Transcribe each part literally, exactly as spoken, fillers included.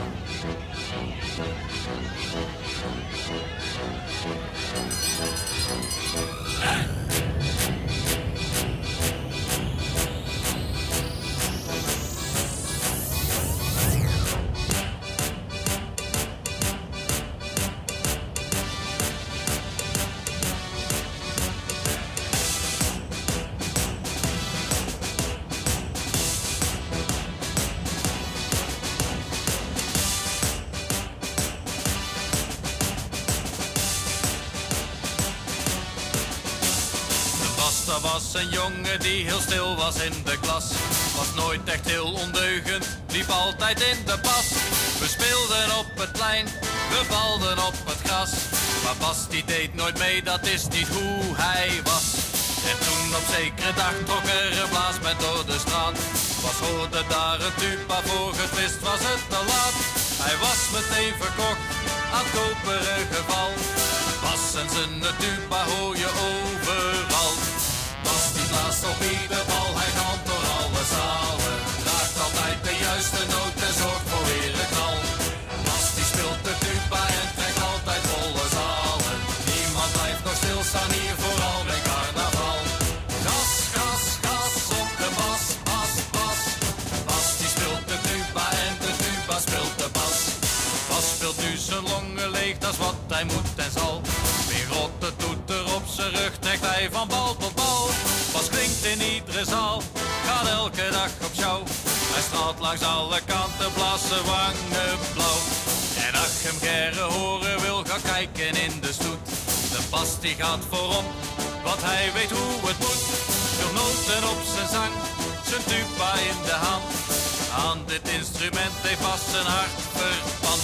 Er was een jongen die heel stil was in de klas. Was nooit echt heel ondeugend, liep altijd in de pas. We speelden op het plein, we balden op het gras. Maar Bas die deed nooit mee, dat is niet hoe hij was. En toen op zekere dag trok er een blaasband door de straat. Bas hoorde daar een tuba, voor het wist was het te laat. Hij was meteen verkocht aan het koperen geval. Bas en zijn tuba hoor je overal. Bas die blaast op ieder bal, hij kan door alle zalen. Raakt altijd de juiste noot en zorgt voor weer een knal. Bas die speelt de tuba en trekt altijd volle zalen. Niemand blijft nog stilstaan hier, vooral bij carnaval. Gas, gas, gas op de bas, bas, bas. Bas die speelt de tuba en de tuba speelt de bas. Bas speelt nu zijn longen leeg, dat is wat hij moet en zal. Weer rotte toeter op zijn rug, trekt hij van bal tot bal. Bas klinkt in iedere zaal, gaat elke dag op show. Hij straalt langs alle kanten, blaast zijn wangen blauw. En ach hem gerre horen wil, ga kijken in de stoet. De Bas die gaat voorop, want hij weet hoe het moet. Veel noten op zijn zang, zijn tuba in de hand. Aan dit instrument heeft Bas zijn hart verpand.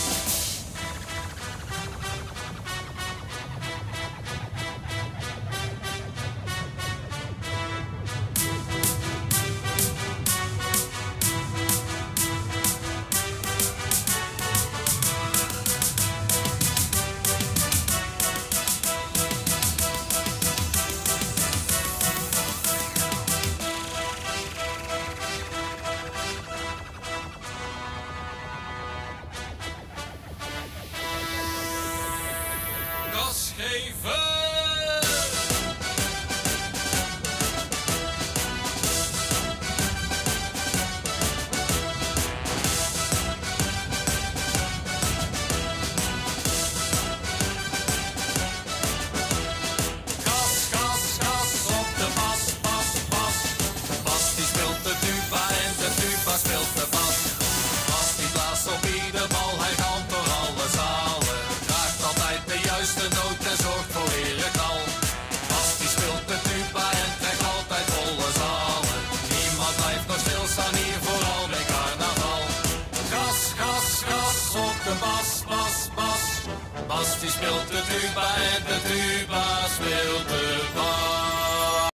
Gas geven! Gas, gas, gas op de bas, bas, bas. Bas die speelt de tuba en de tuba speelt de bas. Bas die blaast op ieder bal, hij kan door alle zalen. Raakt altijd de juiste noot en zorgt voor weer een knal. Bas die speelt de tuba en trekt altijd volle zalen. Niemand blijft nog stilstaan hier, vooral bij carnaval. Gas, gas, gas op de bas, bas, bas. Bas die speelt de tuba en de tuba speelt de